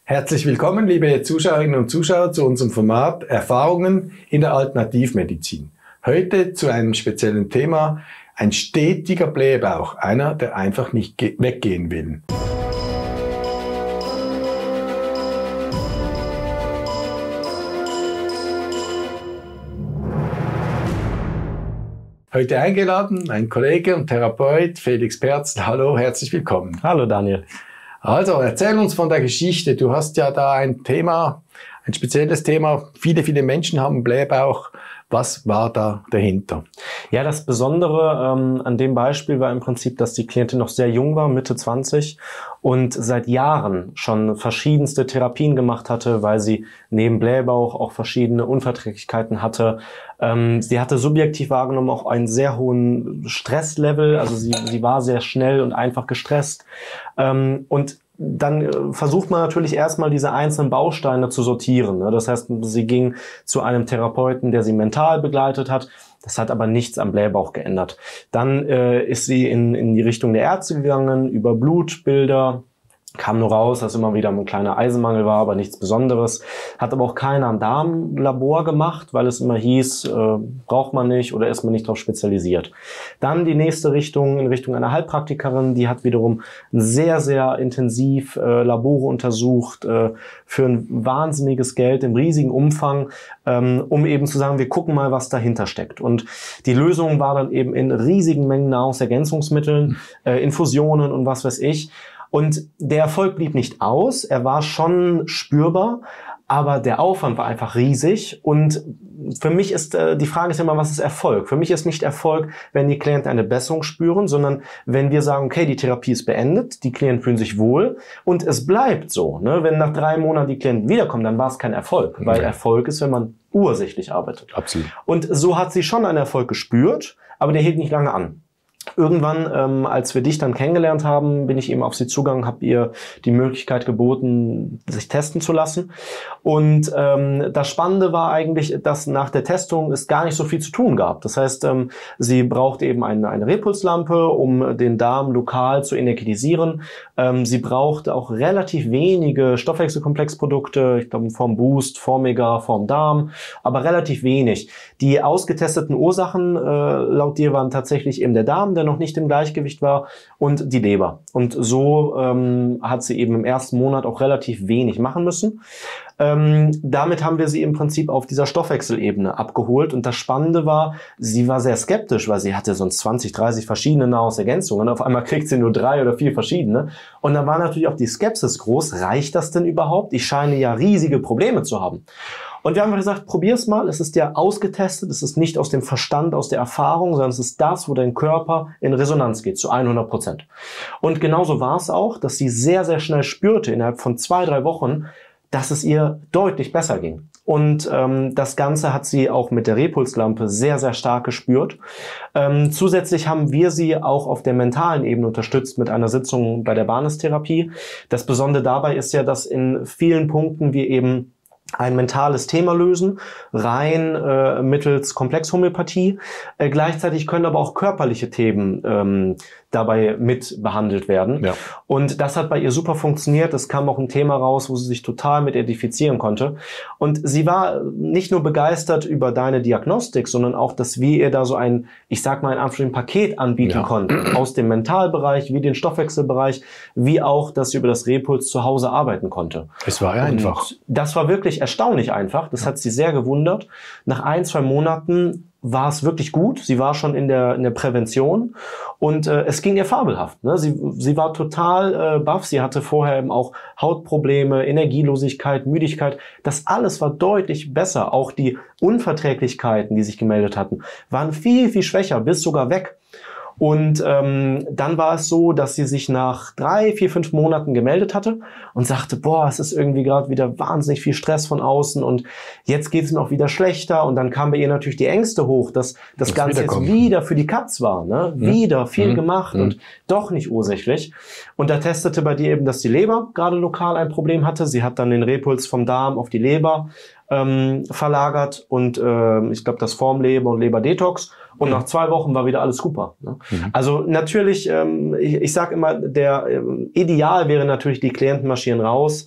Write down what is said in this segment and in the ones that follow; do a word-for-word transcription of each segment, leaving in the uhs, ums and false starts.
Herzlich willkommen, liebe Zuschauerinnen und Zuschauer, zu unserem Format Erfahrungen in der Alternativmedizin. Heute zu einem speziellen Thema, ein stetiger Blähbauch, einer, der einfach nicht weggehen will. Heute eingeladen, mein Kollege und Therapeut Felix Perzl. Hallo, herzlich willkommen. Hallo Daniel. Also, erzähl uns von der Geschichte. Du hast ja da ein Thema, ein spezielles Thema. Viele, viele Menschen haben Blähbauch. Was war da dahinter? Ja, das Besondere ähm, an dem Beispiel war im Prinzip, dass die Klientin noch sehr jung war, Mitte zwanzig, und seit Jahren schon verschiedenste Therapien gemacht hatte, weil sie neben Blähbauch auch verschiedene Unverträglichkeiten hatte. Ähm, sie hatte subjektiv wahrgenommen auch einen sehr hohen Stresslevel, also sie, sie war sehr schnell und einfach gestresst. Ähm, und dann versucht man natürlich erstmal diese einzelnen Bausteine zu sortieren. Das heißt, sie ging zu einem Therapeuten, der sie mental begleitet hat. Das hat aber nichts am Blähbauch geändert. Dann äh, ist sie in, in die Richtung der Ärzte gegangen, über Blutbilder. Kam nur raus, dass immer wieder ein kleiner Eisenmangel war, aber nichts Besonderes. Hat aber auch keiner ein Darmlabor gemacht, weil es immer hieß, äh, braucht man nicht oder ist man nicht darauf spezialisiert. Dann die nächste Richtung, in Richtung einer Heilpraktikerin, die hat wiederum sehr, sehr intensiv äh, Labore untersucht, äh, für ein wahnsinniges Geld im riesigen Umfang, ähm, um eben zu sagen, wir gucken mal, was dahinter steckt. Und die Lösung war dann eben in riesigen Mengen Nahrungsergänzungsmitteln, äh, Infusionen und was weiß ich. Und der Erfolg blieb nicht aus, er war schon spürbar, aber der Aufwand war einfach riesig. Und für mich ist, äh, die Frage ist immer, was ist Erfolg? Für mich ist nicht Erfolg, wenn die Klienten eine Besserung spüren, sondern wenn wir sagen, okay, die Therapie ist beendet, die Klienten fühlen sich wohl und es bleibt so. Ne? Wenn nach drei Monaten die Klienten wiederkommen, dann war es kein Erfolg, weil Okay. Erfolg ist, wenn man ursächlich arbeitet. Absolut. Und so hat sie schon einen Erfolg gespürt, aber der hielt nicht lange an. Irgendwann, ähm, als wir dich dann kennengelernt haben, bin ich eben auf sie zugegangen, habe ihr die Möglichkeit geboten, sich testen zu lassen. Und ähm, das Spannende war eigentlich, dass nach der Testung es gar nicht so viel zu tun gab. Das heißt, ähm, sie braucht eben eine, eine Repulslampe, um den Darm lokal zu energetisieren. Ähm, sie braucht auch relativ wenige Stoffwechselkomplexprodukte, ich glaube Form Boost, Formega, Form Darm, aber relativ wenig. Die ausgetesteten Ursachen äh, laut dir waren tatsächlich eben der Darm, der noch nicht im Gleichgewicht war, und die Leber. Und so ähm, hat sie eben im ersten Monat auch relativ wenig machen müssen. Ähm, damit haben wir sie im Prinzip auf dieser Stoffwechselebene abgeholt. Und das Spannende war, sie war sehr skeptisch, weil sie hatte sonst zwanzig, dreißig verschiedene Nahrungsergänzungen. Auf einmal kriegt sie nur drei oder vier verschiedene. Und da war natürlich auch die Skepsis groß. Reicht das denn überhaupt? Ich scheine ja riesige Probleme zu haben. Und wir haben gesagt, probier's mal. Es ist ja ausgetestet. Es ist nicht aus dem Verstand, aus der Erfahrung, sondern es ist das, wo dein Körper in Resonanz geht, zu hundert Prozent. Und genauso war es auch, dass sie sehr, sehr schnell spürte, innerhalb von zwei, drei Wochen, dass es ihr deutlich besser ging. Und ähm, das Ganze hat sie auch mit der Repulslampe sehr, sehr stark gespürt. Ähm, zusätzlich haben wir sie auch auf der mentalen Ebene unterstützt mit einer Sitzung bei der Banistherapie. Das Besondere dabei ist ja, dass in vielen Punkten wir eben ein mentales Thema lösen, rein äh, mittels Komplexhomöopathie. Äh, gleichzeitig können aber auch körperliche Themen ähm, dabei mit behandelt werden. Ja. Und das hat bei ihr super funktioniert. Es kam auch ein Thema raus, wo sie sich total mit identifizieren konnte. Und sie war nicht nur begeistert über deine Diagnostik, sondern auch, dass wir ihr da so ein, ich sag mal in Anführungszeichen, Paket anbieten ja. konnten. Aus dem Mentalbereich, wie den Stoffwechselbereich, wie auch, dass sie über das Repuls zu Hause arbeiten konnte. Es war ja einfach. Und das war wirklich erstaunlich einfach. Das ja. hat sie sehr gewundert. Nach ein, zwei Monaten war es wirklich gut. Sie war schon in der, in der Prävention und äh, es ging ihr fabelhaft. Ne? Sie, sie war total äh, baff. Sie hatte vorher eben auch Hautprobleme, Energielosigkeit, Müdigkeit. Das alles war deutlich besser. Auch die Unverträglichkeiten, die sich gemeldet hatten, waren viel, viel schwächer, bis sogar weg. Und ähm, dann war es so, dass sie sich nach drei, vier, fünf Monaten gemeldet hatte und sagte, boah, es ist irgendwie gerade wieder wahnsinnig viel Stress von außen und jetzt geht es mir auch wieder schlechter. Und dann kam bei ihr natürlich die Ängste hoch, dass das, das Ganze jetzt wieder für die Katz war. Ne? Mhm. Wieder viel mhm. gemacht mhm. und doch nicht ursächlich. Und da testete bei dir eben, dass die Leber gerade lokal ein Problem hatte. Sie hat dann den Repuls vom Darm auf die Leber ähm, verlagert und äh, ich glaube das Formleber und Leberdetox. Und nach zwei Wochen war wieder alles super. Ne? Mhm. Also natürlich, ähm, ich, ich sage immer, der ähm, Ideal wäre natürlich, die Klienten marschieren raus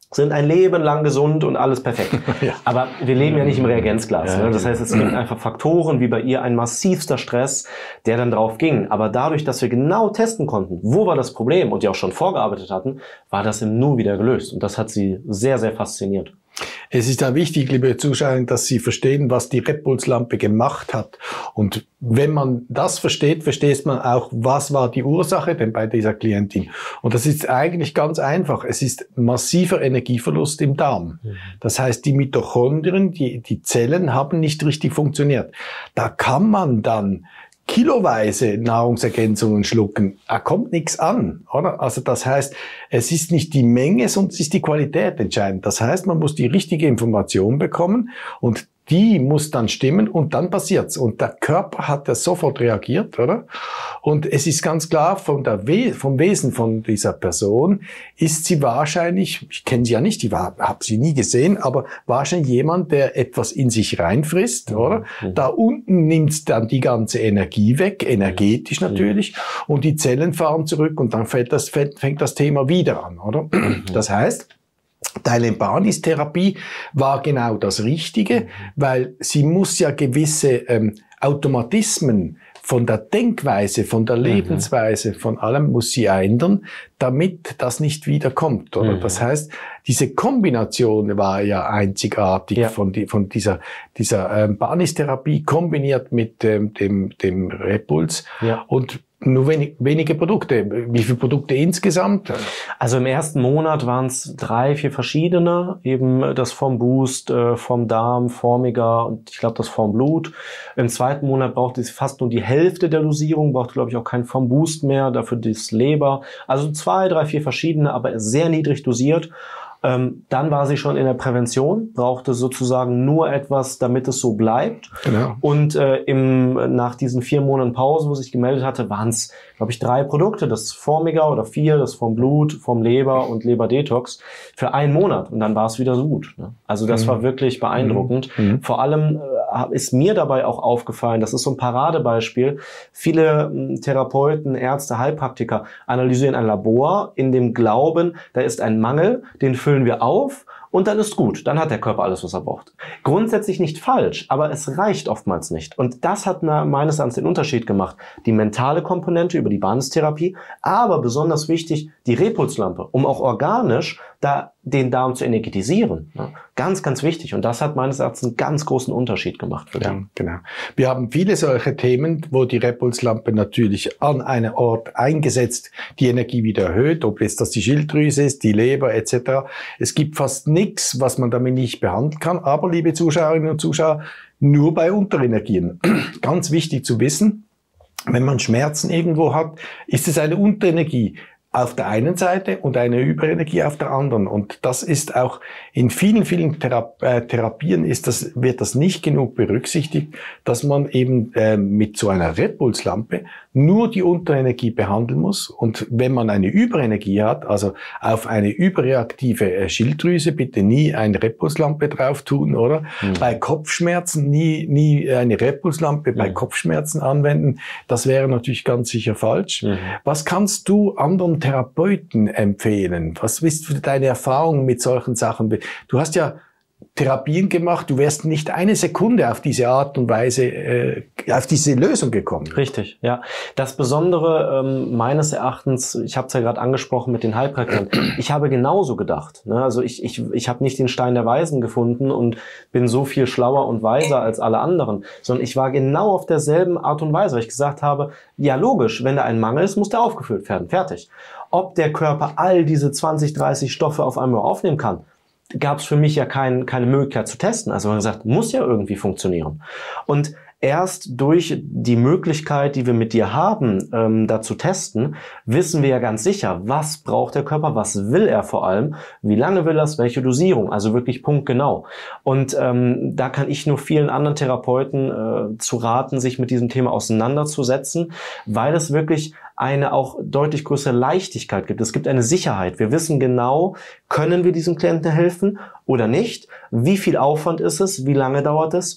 sind ein Leben lang gesund und alles perfekt. Ja. Aber wir leben ja nicht im Reagenzglas. Ja, ne? Das heißt, es gibt einfach Faktoren, wie bei ihr ein massivster Stress, der dann drauf ging. Aber dadurch, dass wir genau testen konnten, wo war das Problem und die auch schon vorgearbeitet hatten, war das im Nu wieder gelöst. Und das hat sie sehr, sehr fasziniert. Es ist ja wichtig, liebe Zuschauer, dass Sie verstehen, was die Repulslampe gemacht hat. Und wenn man das versteht, versteht man auch, was war die Ursache denn bei dieser Klientin. Und das ist eigentlich ganz einfach. Es ist massiver Energieverlust im Darm. Das heißt, die Mitochondrien, die, die Zellen haben nicht richtig funktioniert. Da kann man dann kiloweise Nahrungsergänzungen schlucken, da kommt nichts an, oder? Also das heißt, es ist nicht die Menge, sondern es ist die Qualität entscheidend. Das heißt, man muss die richtige Information bekommen und die muss dann stimmen und dann passiert's. Und der Körper hat ja sofort reagiert, oder? Und es ist ganz klar, von der We- vom Wesen von dieser Person ist sie wahrscheinlich, ich kenne sie ja nicht, ich habe sie nie gesehen, aber wahrscheinlich jemand, der etwas in sich reinfrisst, oder? Mhm. Da unten nimmt dann die ganze Energie weg, energetisch natürlich, mhm. und die Zellen fahren zurück und dann fällt das, fängt das Thema wieder an, oder? Mhm. Das heißt, Deine Banis-Therapie war genau das Richtige, weil sie muss ja gewisse ähm, Automatismen von der Denkweise, von der Lebensweise, von allem muss sie ändern, damit das nicht wiederkommt, oder? Mhm. Das heißt, diese Kombination war ja einzigartig, ja. von, die, von dieser, dieser ähm, Banis-Therapie kombiniert mit ähm, dem, dem Repuls, ja. und nur wenig, wenige Produkte. Wie viele Produkte insgesamt? Also im ersten Monat waren es drei, vier verschiedene. Eben das vom Boost, äh, vom Darm, Formiga und ich glaube das vom Blut. Im zweiten Monat brauchte es fast nur die Hälfte der Dosierung, brauchte glaube ich auch kein vom Boost mehr, dafür das Leber. Also zwei, drei, vier verschiedene, aber sehr niedrig dosiert. Ähm, dann war sie schon in der Prävention, brauchte sozusagen nur etwas, damit es so bleibt. Genau. Und äh, im, nach diesen vier Monaten Pause, wo sie sich gemeldet hatte, waren es, glaube ich, drei Produkte. Das Formiga oder vier, das vom Blut, vom Leber und Leber-Detox für einen Monat. Und dann war es wieder so gut. Ne? Also das mhm. war wirklich beeindruckend. Mhm. Vor allem äh, ist mir dabei auch aufgefallen, das ist so ein Paradebeispiel, viele äh, Therapeuten, Ärzte, Heilpraktiker analysieren ein Labor in dem Glauben, da ist ein Mangel, den füllen wir auf und dann ist gut. Dann hat der Körper alles, was er braucht. Grundsätzlich nicht falsch, aber es reicht oftmals nicht. Und das hat na, meines Erachtens den Unterschied gemacht. Die mentale Komponente über die Banis-Therapie, aber besonders wichtig, die Repulslampe, um auch organisch da den Darm zu energetisieren. Ja, ganz, ganz wichtig. Und das hat meines Erachtens einen ganz großen Unterschied gemacht für ja, den. Genau. Wir haben viele solche Themen, wo die Repulslampe natürlich an einem Ort eingesetzt die Energie wieder erhöht, ob jetzt das die Schilddrüse ist, die Leber et cetera. Es gibt fast nichts, was man damit nicht behandeln kann. Aber, liebe Zuschauerinnen und Zuschauer, nur bei Unterenergien. Ganz wichtig zu wissen, wenn man Schmerzen irgendwo hat, ist es eine Unterenergie auf der einen Seite und eine Überenergie auf der anderen. Und das ist auch in vielen, vielen Thera- äh, Therapien ist das, wird das nicht genug berücksichtigt, dass man eben äh, mit so einer Repulslampe nur die Unterenergie behandeln muss. Und wenn man eine Überenergie hat, also auf eine überreaktive äh, Schilddrüse, bitte nie eine Repulslampe drauf tun, oder? Mhm. Bei Kopfschmerzen nie, nie eine Repulslampe mhm. bei Kopfschmerzen anwenden. Das wäre natürlich ganz sicher falsch. Mhm. Was kannst du anderen Therapeuten empfehlen? Was ist deine Erfahrung mit solchen Sachen? Du hast ja Therapien gemacht, du wärst nicht eine Sekunde auf diese Art und Weise, äh, auf diese Lösung gekommen. Richtig, ja. Das Besondere ähm, meines Erachtens, ich habe es ja gerade angesprochen mit den Heilpraktikern, ich habe genauso gedacht. Ne? Also ich, ich, ich habe nicht den Stein der Weisen gefunden und bin so viel schlauer und weiser als alle anderen, sondern ich war genau auf derselben Art und Weise, weil ich gesagt habe, ja logisch, wenn da ein Mangel ist, muss der aufgefüllt werden, fertig. Ob der Körper all diese zwanzig, dreißig Stoffe auf einmal aufnehmen kann, gab es für mich ja kein, keine Möglichkeit zu testen. Also man hat gesagt, muss ja irgendwie funktionieren. Und erst durch die Möglichkeit, die wir mit dir haben, ähm, da zu testen, wissen wir ja ganz sicher, was braucht der Körper, was will er vor allem, wie lange will er es, welche Dosierung, also wirklich punktgenau. Und ähm, da kann ich nur vielen anderen Therapeuten äh, zu raten, sich mit diesem Thema auseinanderzusetzen, weil es wirklich eine auch deutlich größere Leichtigkeit gibt. Es gibt eine Sicherheit. Wir wissen genau, können wir diesem Klienten helfen oder nicht? Wie viel Aufwand ist es? Wie lange dauert es? Und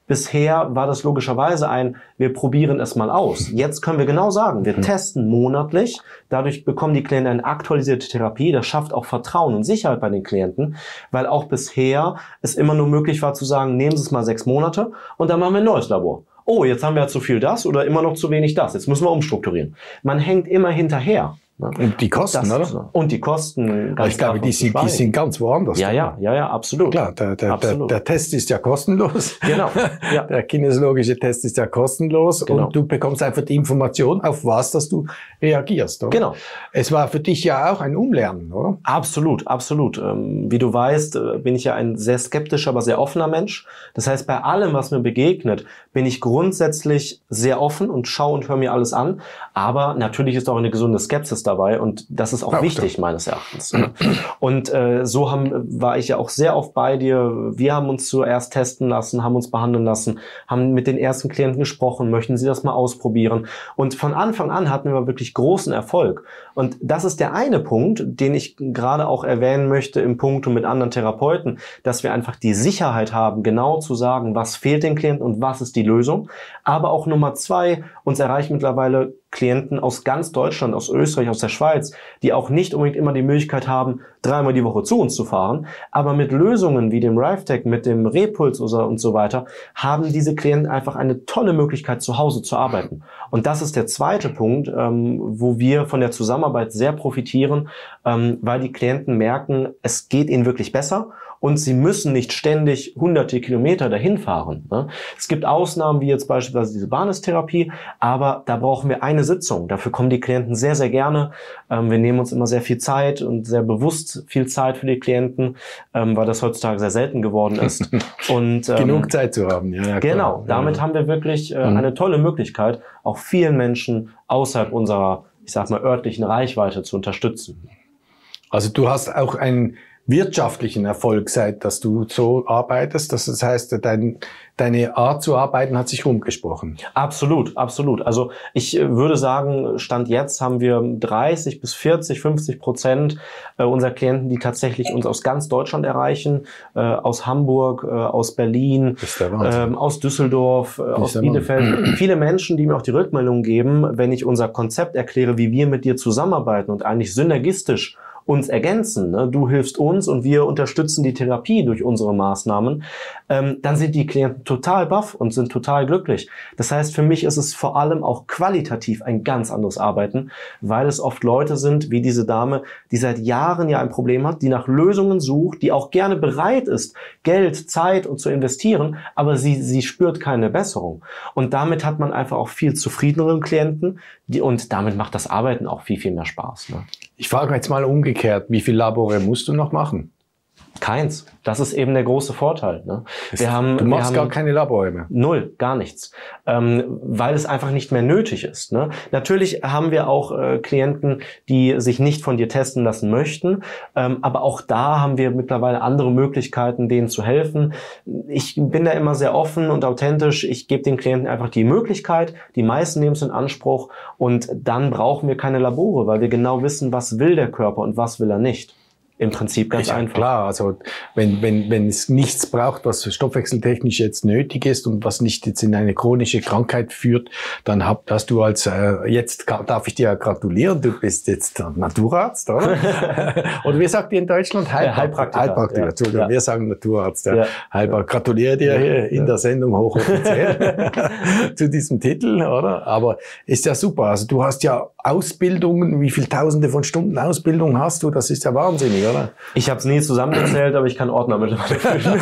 Bisher war das logischerweise ein, wir probieren es mal aus. Jetzt können wir genau sagen, wir mhm. testen monatlich. Dadurch bekommen die Klienten eine aktualisierte Therapie. Das schafft auch Vertrauen und Sicherheit bei den Klienten, weil auch bisher es immer nur möglich war zu sagen, nehmen Sie es mal sechs Monate und dann machen wir ein neues Labor. Oh, jetzt haben wir ja zu viel das oder immer noch zu wenig das. Jetzt müssen wir umstrukturieren. Man hängt immer hinterher. Und die Kosten, das, oder? Und die Kosten. Ganz ich glaube, die sind, die sind ganz woanders. Ja, ja, ja, ja, absolut. Klar, der, der, absolut. Der, der Test ist ja kostenlos. Genau. Ja. Der kinesiologische Test ist ja kostenlos. Genau. Und du bekommst einfach die Information, auf was, dass du reagierst. Oder? Genau. Es war für dich ja auch ein Umlernen, oder? Absolut, absolut. Wie du weißt, bin ich ja ein sehr skeptischer, aber sehr offener Mensch. Das heißt, bei allem, was mir begegnet, bin ich grundsätzlich sehr offen und schaue und höre mir alles an. Aber natürlich ist auch eine gesunde Skepsis dabei und das ist auch ja, wichtig, stimmt. meines Erachtens. Und äh, so haben, war ich ja auch sehr oft bei dir. Wir haben uns zuerst testen lassen, haben uns behandeln lassen, haben mit den ersten Klienten gesprochen, möchten sie das mal ausprobieren. Und von Anfang an hatten wir wirklich großen Erfolg. Und das ist der eine Punkt, den ich gerade auch erwähnen möchte im Punkt mit anderen Therapeuten, dass wir einfach die Sicherheit haben, genau zu sagen, was fehlt den Klienten und was ist die Lösung. Aber auch Nummer zwei, uns erreichen mittlerweile Klienten aus ganz Deutschland, aus Österreich, aus der Schweiz, die auch nicht unbedingt immer die Möglichkeit haben, dreimal die Woche zu uns zu fahren, aber mit Lösungen wie dem RiveTech, mit dem Repuls und so weiter, haben diese Klienten einfach eine tolle Möglichkeit, zu Hause zu arbeiten. Und das ist der zweite Punkt, ähm, wo wir von der Zusammenarbeit sehr profitieren, ähm, weil die Klienten merken, es geht ihnen wirklich besser. Und sie müssen nicht ständig hunderte Kilometer dahin fahren. Ne? Es gibt Ausnahmen, wie jetzt beispielsweise diese Banistherapie, aber da brauchen wir eine Sitzung. Dafür kommen die Klienten sehr, sehr gerne. Ähm, wir nehmen uns immer sehr viel Zeit und sehr bewusst viel Zeit für die Klienten, ähm, weil das heutzutage sehr selten geworden ist. Und, ähm, genug Zeit zu haben. Ja, ja, genau, damit ja. haben wir wirklich äh, mhm. eine tolle Möglichkeit, auch vielen Menschen außerhalb unserer, ich sag mal, örtlichen Reichweite zu unterstützen. Also du hast auch ein wirtschaftlichen Erfolg, seit dass du so arbeitest. Das heißt, dein, deine Art zu arbeiten hat sich rumgesprochen. Absolut, absolut. Also ich würde sagen, Stand jetzt haben wir dreißig bis vierzig, fünfzig Prozent unserer Klienten, die tatsächlich uns aus ganz Deutschland erreichen, aus Hamburg, aus Berlin, aus Düsseldorf, aus Bielefeld. Viele Menschen, die mir auch die Rückmeldung geben, wenn ich unser Konzept erkläre, wie wir mit dir zusammenarbeiten und eigentlich synergistisch uns ergänzen, ne? Du hilfst uns und wir unterstützen die Therapie durch unsere Maßnahmen, ähm, dann sind die Klienten total baff und sind total glücklich. Das heißt, für mich ist es vor allem auch qualitativ ein ganz anderes Arbeiten, weil es oft Leute sind, wie diese Dame, die seit Jahren ja ein Problem hat, die nach Lösungen sucht, die auch gerne bereit ist, Geld, Zeit und zu investieren, aber sie, sie spürt keine Besserung. Und damit hat man einfach auch viel zufriedenere Klienten, die, und damit macht das Arbeiten auch viel, viel mehr Spaß. Ne? Ich frage jetzt mal umgekehrt, wie viele Labore musst du noch machen? Keins. Das ist eben der große Vorteil. Ne? Wir haben, du machst wir haben gar keine Labore mehr? Null, gar nichts. Ähm, weil es einfach nicht mehr nötig ist. Ne? Natürlich haben wir auch äh, Klienten, die sich nicht von dir testen lassen möchten. Ähm, aber auch da haben wir mittlerweile andere Möglichkeiten, denen zu helfen. Ich bin da immer sehr offen und authentisch. Ich gebe den Klienten einfach die Möglichkeit. Die meisten nehmen es in Anspruch. Und dann brauchen wir keine Labore, weil wir genau wissen, was will der Körper und was will er nicht. Im Prinzip ganz ja, einfach. Klar, also wenn, wenn, wenn es nichts braucht, was stoffwechseltechnisch jetzt nötig ist und was nicht jetzt in eine chronische Krankheit führt, dann hab, hast du als, äh, jetzt darf ich dir ja gratulieren, du bist jetzt Naturarzt, oder? Oder wie sagt ihr in Deutschland? Heilpraktiker. Heilpraktiker, Heilpraktiker. Entschuldigung, ja. Wir sagen Naturarzt. Ja. Ja. Heilpraktiker. Gratuliere dir hier in der Sendung hochoffiziell zu diesem Titel, oder? Aber ist ja super. Also du hast ja Ausbildungen, wie viele Tausende von Stunden Ausbildung hast du? Das ist ja wahnsinnig, oder? Ich habe es nie zusammengezählt, aber ich kann Ordner mittlerweile führen.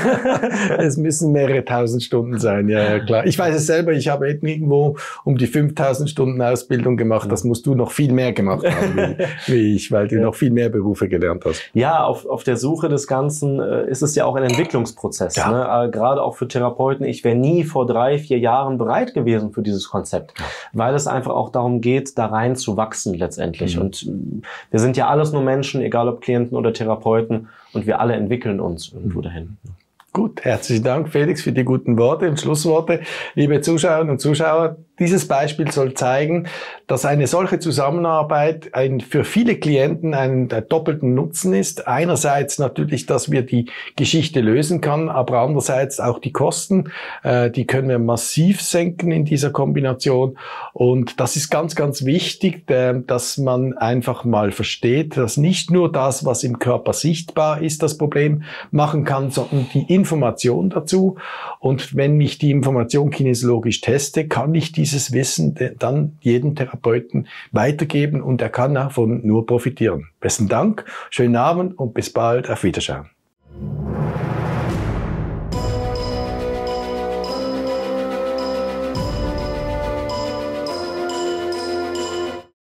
Es müssen mehrere tausend Stunden sein, ja, ja klar. Ich weiß es selber, ich habe irgendwo um die fünftausend Stunden Ausbildung gemacht. Das musst du noch viel mehr gemacht haben wie, wie ich, weil du ja. noch viel mehr Berufe gelernt hast. Ja, auf, auf der Suche des Ganzen äh, ist es ja auch ein Entwicklungsprozess. Ja. Ne? Äh, gerade auch für Therapeuten. Ich wäre nie vor drei, vier Jahren bereit gewesen für dieses Konzept, ja. weil es einfach auch darum geht, da rein zu wachsen letztendlich. Mhm. Und wir sind ja alles nur Menschen, egal ob Klienten oder Therapeuten, und wir alle entwickeln uns irgendwo dahin. Gut, herzlichen Dank, Felix, für die guten Worte und Schlussworte. Liebe Zuschauerinnen und Zuschauer, Dieses Beispiel soll zeigen, dass eine solche Zusammenarbeit ein, für viele Klienten einen doppelten Nutzen ist. Einerseits natürlich, dass wir die Geschichte lösen können, aber andererseits auch die Kosten. Äh, die können wir massiv senken in dieser Kombination. Und das ist ganz, ganz wichtig, äh, dass man einfach mal versteht, dass nicht nur das, was im Körper sichtbar ist, das Problem machen kann, sondern die Information dazu. Und wenn ich die Information kinesiologisch teste, kann ich diese dieses Wissen dann jedem Therapeuten weitergeben und er kann davon nur profitieren. Besten Dank, schönen Abend und bis bald, auf Wiedersehen.